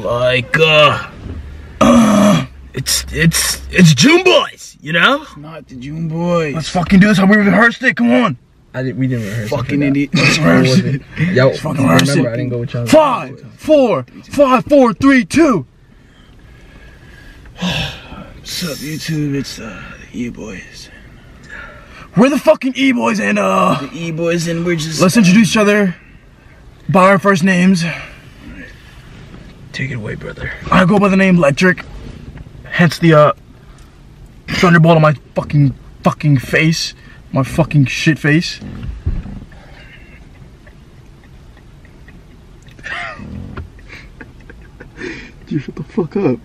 like, it's June Boys, you know? It's not the June Boys. Let's fucking do this how we rehearsed it. Come on. We didn't rehearse. Fucking idiot. Let's rehearse it. Yo, Let's fucking rehearse remember, it. I didn't go with y'all. 5, 4, 3, 2. What's up, YouTube? It's the E-Boys. We're the fucking E-Boys, and The E-Boys, and we're just... let's introduce each other by our first names. Take it away, brother. I go by the name Electric, hence the thunderbolt on my fucking face, my fucking shit face. Dude, shut the fuck up.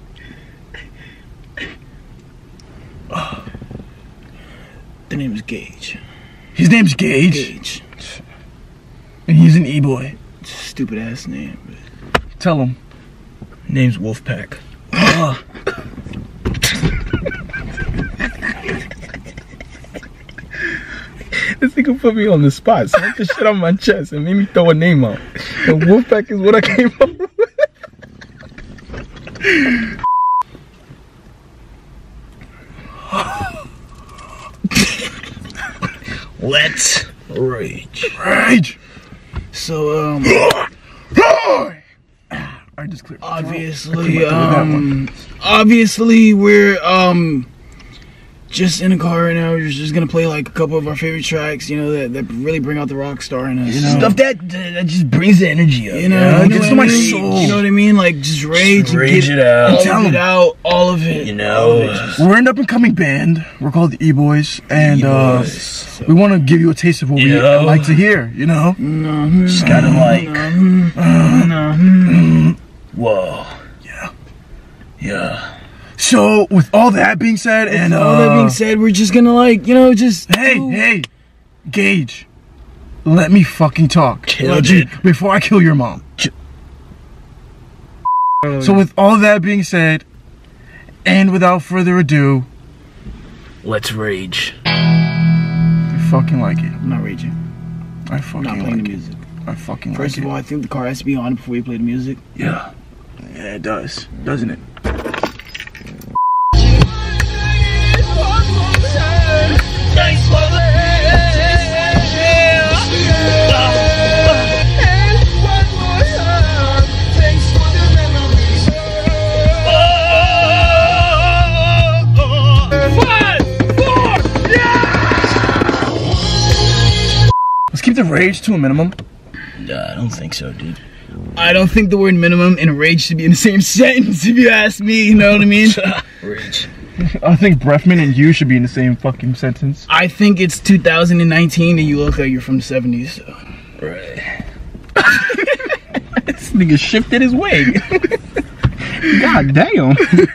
The name is Gage. His name's Gage, Gage. and he's an E-boy. It's a stupid ass name. Tell him. Name's Wolfpack. This nigga put me on the spot, slapped the shit on my chest and made me throw a name out. And Wolfpack is what I came up with. Let's rage. Rage! So, I just cleared. obviously we're just in a car right now. We're just gonna play like a couple of our favorite tracks, you know, that really bring out the rock star in us. You know? Stuff that just brings the energy up. You know, it gets to my soul. You know what I mean? Like just rage, Just rage it out. Tell 'em. all of it. You know, We're an up-and-coming band. We're called the E-Boys, and E-Boys. we want to give you a taste of what we know? like to hear. You know, just gotta like, whoa, yeah. So with all that being said, and all that being said, we're just gonna like, you know, just hey, Gage, let me fucking talk. Kill it. Before I kill your mom. So with all that being said, and without further ado, Let's rage. I fucking like it. I'm not raging. I fucking I'm not playing like the it. music. I fucking First like of all, I think the car has to be on before we play the music. Yeah. it. Yeah, it does, doesn't it? Let's keep the rage to a minimum. I don't think so, dude. I don't think the word minimum and rage should be in the same sentence, if you ask me, you know what I mean? Rage. I think Brefman and you should be in the same fucking sentence. I think it's 2019 and you look like you're from the 70s, so. Right. This nigga shifted his wig. God damn.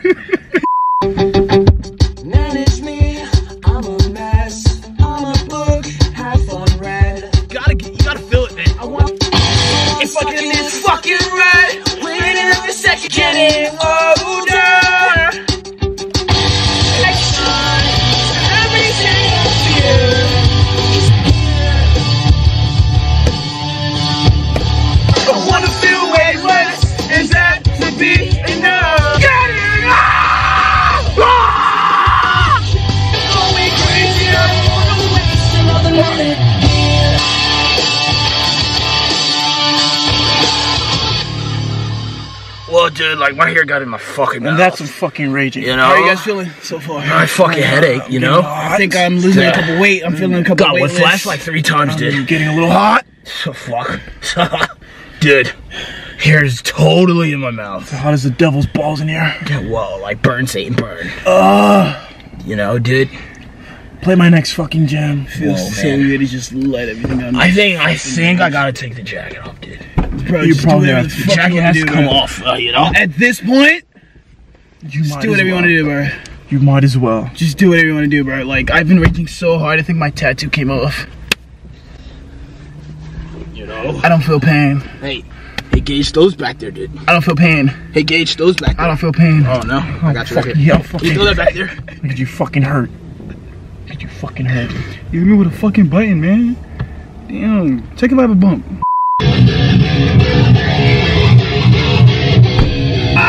Manage me, I'm a mess. I'm a book, have fun read. You gotta feel it, man. I want it's fucking this fucking red. Waiting every second, getting older. Action, everything I fear is here. I wanna feel weightless. Is that to be enough? Getting up! Going crazy, I don't wanna waste another minute. Well, dude, like my hair got in my fucking mouth. And that's some fucking raging. you know. How are you guys feeling so far? My fucking headache, you know. I think I'm losing a couple weight. I'm feeling a couple God, weight what lifts. flashed like 3 times, dude. Getting a little hot. So fuck. Dude, hair's totally in my mouth. Hot as the devil's balls in here. Yeah, whoa, like burn, Satan, burn. You know, dude. Play my next fucking jam. Feels Whoa, so man. weird to just let everything down. I think I gotta take the jacket off, dude. Bro, You just probably do have whatever to. the The fuck jacket you has wanna to do, come bro. off, you know. At this point, You just might do whatever you want to do, bro. You might as well. Just do whatever you want to do, bro. Like, I've been raging so hard, I think my tattoo came off. You know. I don't feel pain. Hey, Gage, those back there, dude. I don't feel pain. Hey, Gage, those back there. I don't feel pain. Oh no, I got you right Fuck here. yeah, Can you fucking. throw that back there? Look at you fucking hurt. Look at you fucking hurt. You hit me with a fucking button, man. Damn. Take it like a bump.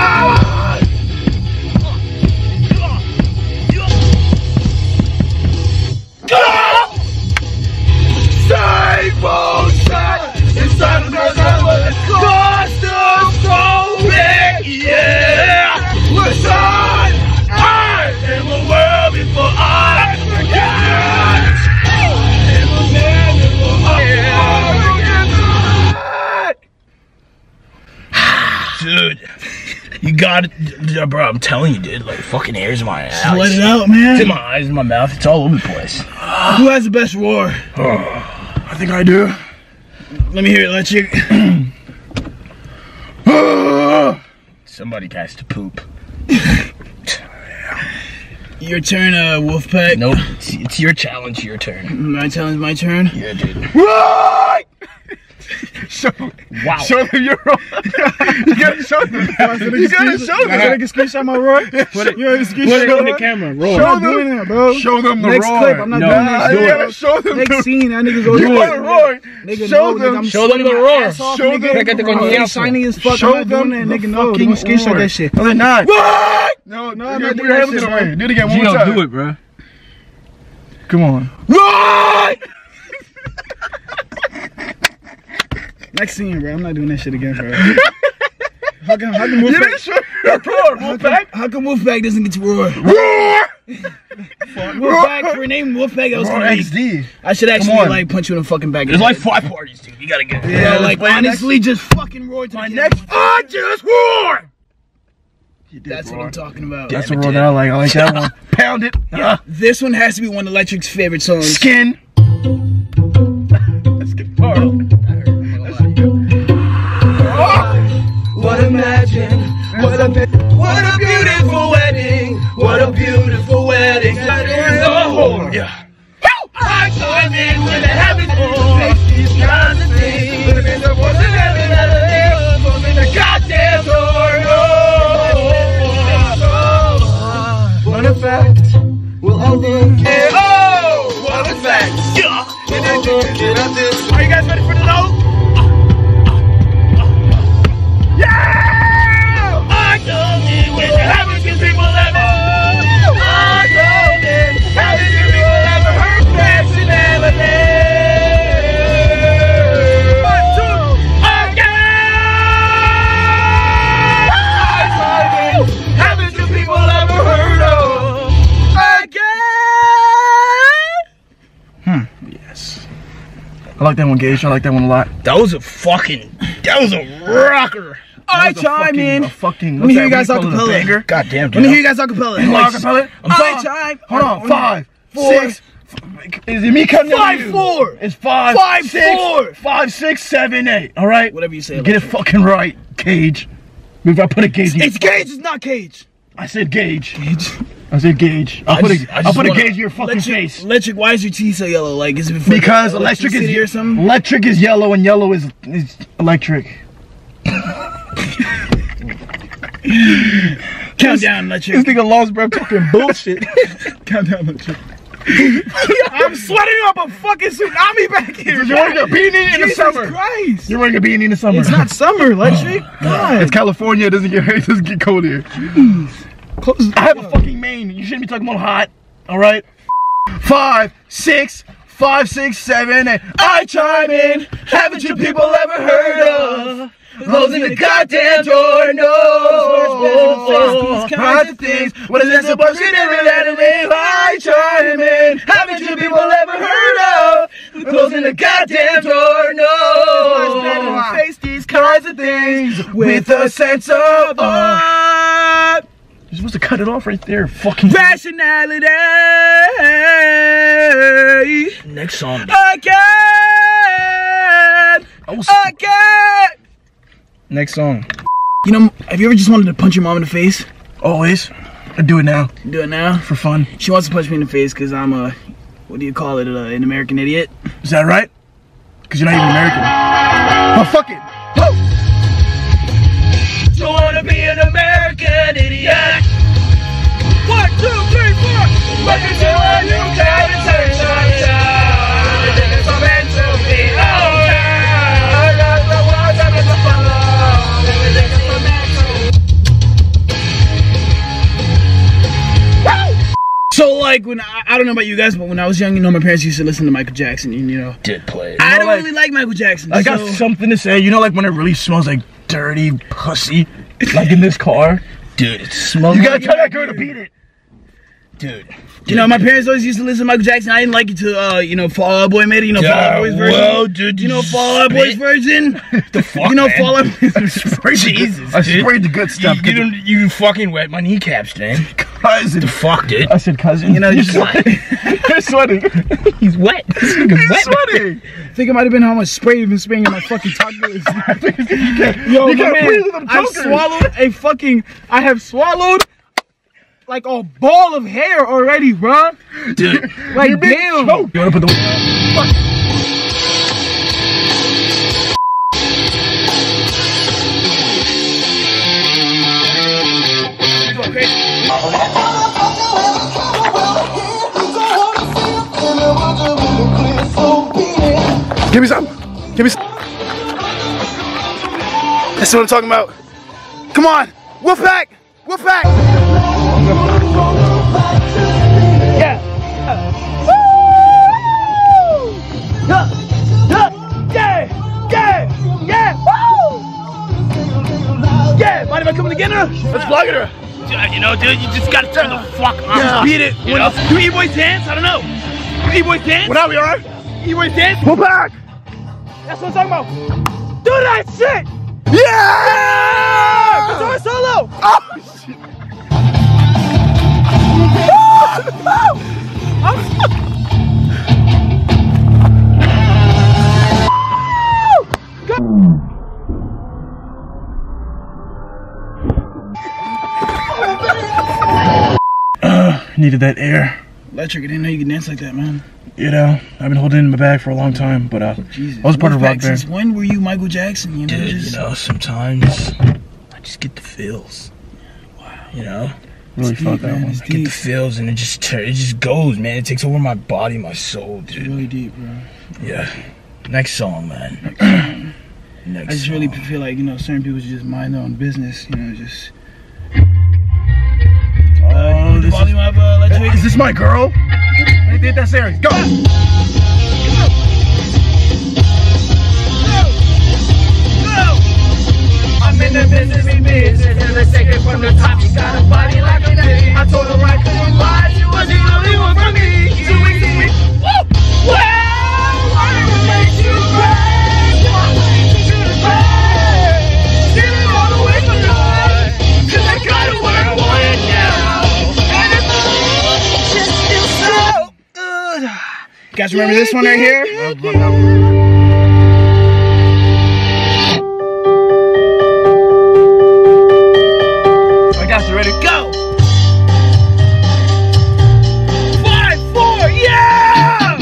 got it, bro. I'm telling you, dude. Like fucking hairs in my eyes. Just let it out, man. It's in my eyes, in my mouth. It's all over the place. Who has the best roar? I think I do. Let me hear it, Electric. Somebody has to poop. Your turn, Wolfpack. Nope. It's your challenge. Your turn. My challenge, my turn. Yeah, dude. Right! Wow. Show them your roar. You gotta show them. You gotta show them. I can screenshot my roar. You want to screenshot Put it in the camera. Roar. Show I'm not doing that, bro. Show them the Next roar. clip, I'm not No, doing that. You Do gotta it. show them the Next scene, that nigga go You do wanna it. roar? Nigga, Show no, them. nigga, I'm Show them the sweating my roar. ass off, Show nigga. them. Fíjate con I'm el shiny as fuck. Show I'm not doing them that, the nigga. No, fucking don't screenshot roar. that shit. No, they're not. No, No, you I'm gotta not put doing your that hands shit, in the bro. way. Do it again one more Gio, time. do it, bro. Come on. Right! Next scene, bro. I'm not doing that shit again, bro. How come You didn't Wolfpack? show your roar, Wolfpack. How come Wolfpack doesn't get to roar? Roar! Wolfpack, for name Wolfpack, that was Roar gonna be. XD. I should actually on. like punch you in the fucking back. There's like 5 parties, dude. You gotta get it. yeah, let's like play it honestly, just fucking roar to My the next. camera. I just roar! That's what I'm talking about. That's a roar that I like. I like that one. Pound it. This one has to be one of Electric's favorite songs. Skin. Let's get hard. What imagine, what a beautiful wedding, what a beautiful wedding. That is a whore. Yeah. I come in when it happens to face these kinds of things. But if it's a force of heaven that lives, open the goddamn door, no. What a fact will only care. Oh, what a fact. Are you guys ready for the note? I come in when it happens to people ever. I come in, happens to people ever heard facts and evidence. 1, 2, again. I come in, happens to people ever heard of. Again. Yes. I like that one, Gage. I like that one a lot. That was a rocker. I chime in. Fucking. Let me hear you guys acapella. Banger. God damn, dude. Let me hear you guys acapella. Acapella. I chime. Hold on. 5, 4. 6. Is it me cutting it? 5, 4. It's 5, 5, 6, 4. 5, 6, 7, 8. All right. Whatever you say. Get it fucking right, Cage. If I put a gauge in It's Gage, it's not Cage. I said Gage. I said Gage. I'll put a gauge in your fucking face. Electric, why is your teeth so yellow? Like, is it Because electric City or something? Electric is yellow and yellow is electric. Count down, Electric. This nigga lost breath talking bullshit. Count down, Electric. I'm sweating up a fucking tsunami back here. You're wearing a beanie in the Jesus summer. Christ. You're wearing a beanie in the summer. It's not summer, Electric. God. It's California. It doesn't get cold here. Close I have a fucking mane. You shouldn't be talking about hot. All right. 5, 6, 5, 6, 7, 8. I chime in. Haven't you people ever heard of closing the goddamn door? No. Kinds of things. What is this supposed to be? I chime in. Haven't you people ever heard of closing the goddamn door? No. Face these kinds of things with a sense of awe. You're supposed to cut it off right there. Fucking rationality. Next song. Again. Again. Next song. You know, have you ever just wanted to punch your mom in the face? Always. I do it now. Do it now. For fun. She wants to punch me in the face because I'm a, what do you call it, an American idiot? Is that right? Because you're not even American. Oh, fuck it. Don't wanna be an American idiot. 1, 2, 3, 4. Welcome to a new kind of sunshine. It's meant to be. Oh yeah. I got the words I'm meant to follow. Everything is meant to. So like when I don't know about you guys, but when I was young, you know, my parents used to listen to Michael Jackson, and you know, Did play it. I don't like- really like Michael Jackson. I got so something to say. You know, like when it really smells like dirty pussy, like in this car. Dude, it smells You gotta like tell that girl to beat it. Dude. You know, my parents always used to listen to Michael Jackson. I didn't like it till, you know, Fall Out Boy made it. You know, Fall Out Boy's version. Well, dude, you know, Fall Out Boy's version. The fuck, you know, man? Fall Out. Jesus, I dude. sprayed the good stuff. You fucking wet my kneecaps, man. Cousin. The fuck, dude? I said cousin. You know, just You're sweating. He's wet. This nigga's wet. Sweating. I think it might have been how much spray you've been spraying in my fucking tacos. Yo, you my can't man, breathe with them I have swallowed like a ball of hair already, bro. Dude. Like, damn. You wanna put the Give me some. Give me some. That's what I'm talking about. Come on. Wolfpack. Wolfpack. Yeah. Woo! Yeah. Yeah. Yeah. Yeah. Woo! Yeah. Mind if I come together? Let's vlog it. You know, dude, you just gotta turn the fuck on. Yeah. Beat it. You know? Do E-boys dance? I don't know. Do E-boys dance? What up, we alright? E-boys dance? Wolfpack. That's what I'm talking about. Do that shit. Yeah! Guitar solo. Oh, shit. Needed that air. Electric, I didn't know you could dance like that, man. You know, I've been holding it in my bag for a long time, but Jesus. I was part of rock band. Since when were you Michael Jackson? You know, Dude, just... you know, sometimes I just get the feels. Wow. You know? Really It's felt deep, that man. one. It's I get the deep. feels and it just goes, man. It takes over my body, my soul, It's dude. really deep, bro. Yeah. Next song, man. Next I just song. really feel like, you know, certain people should just mind their own business, you know, just... Oh, the volume of Electric. Is this my girl? They did that series. Go! I'm in the business, we business, and let's take it from the top. You got a body like a name. I told her I couldn't lie, she was the only one for me. So we can be, woo! Well, whatever makes you cry, why wait to the grave? Get it all the way from the heart, 'cause I got it where I want it now. And it's just feels so good. You guys remember this one right here? I got you ready. Go! 5, 4, yeah!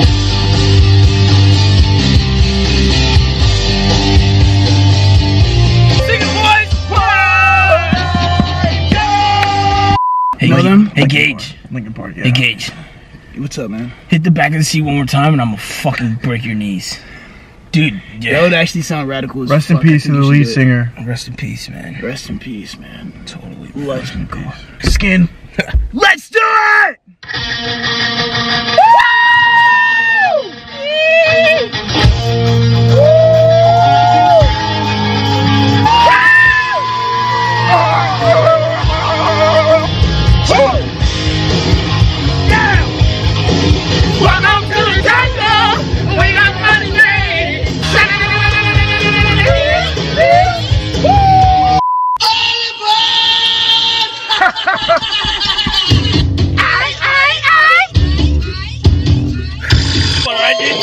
Sing it, boys! Hey, Know them? Hey, Gage. Linkin Park, yeah. Hey, Gage. What's up, man? Hit the back of the seat one more time and I'm gonna fucking break your knees. Dude, That yeah. would actually sound radical as Rest in fuck. I peace think to the you should lead do it. singer. Rest in peace, man. Rest in peace, man. Totally. Rest in peace. Skin. Let's do it! Welcome to the jungle. We got money made. All right, dude.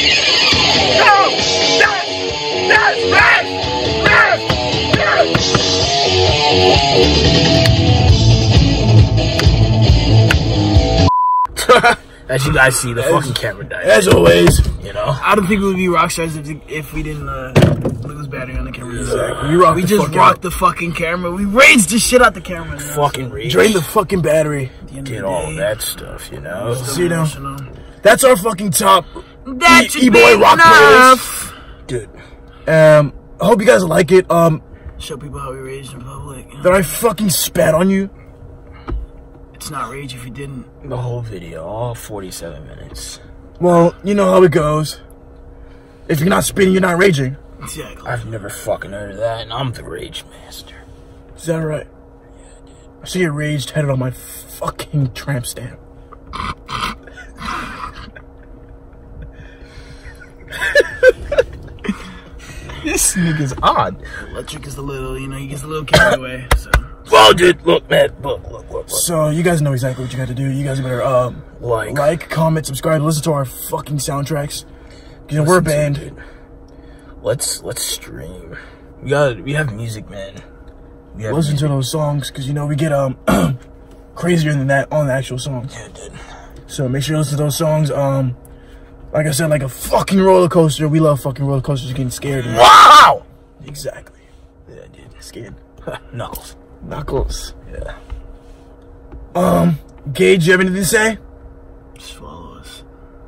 As you guys see, the fucking camera died. As always. You know? I don't think we would be rock stars if we didn't lose battery on the camera. We rocked We the just fuck rocked out. the fucking camera. We raged the shit out the camera. Man. Fucking rage. Drain the fucking battery. At the end of Get the all day, that stuff, you know? See now? emotional. That's our fucking top That should E-boy be rock enough. Dude. I hope you guys like it. Show people how we raged in public. That I fucking spat on you. It's not rage if you didn't. The whole video, all 47 minutes. Well, you know how it goes. If you're not spitting, you're not raging. Exactly. I've never fucking heard of that, and I'm the rage master. Is that right? I see your rage tatted on my fucking tramp stamp. This nigga's odd. Electric is a little, you know, he gets a little carried away. So. Well, dude, look, man, look. So you guys know exactly what you got to do. You guys better like, comment, subscribe, listen to our fucking soundtracks. You know, we're a band. Dude. Let's stream. We have music, man. Listen to those songs, because you know we get crazier than that on the actual songs. Yeah, dude. So make sure you listen to those songs. Like I said, like a fucking roller coaster. We love fucking roller coasters. Getting scared. Wow. Exactly. Yeah, dude. Scared. Knuckles. Knuckles. Yeah. Gage, you have anything to say? Just follow us.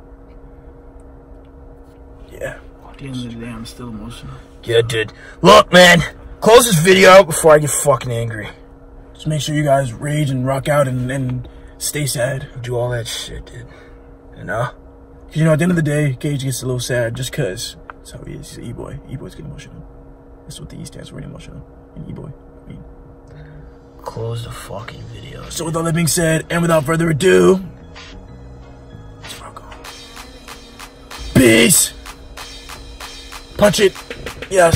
Yeah. At the end of the day, I'm still emotional. Yeah, dude. Look, man. Close this video out before I get fucking angry. Just make sure you guys rage and rock out and stay sad. Do all that shit, dude. You know? Because, you know, at the end of the day, Gage gets a little sad just because that's how he is. He's an E-boy. E-boys get emotional. That's what the E stands for, emotional. And E-boy. I mean. Close the fucking video. So with all that being said, and without further ado, let's rock on. Peace. Punch it. Yes.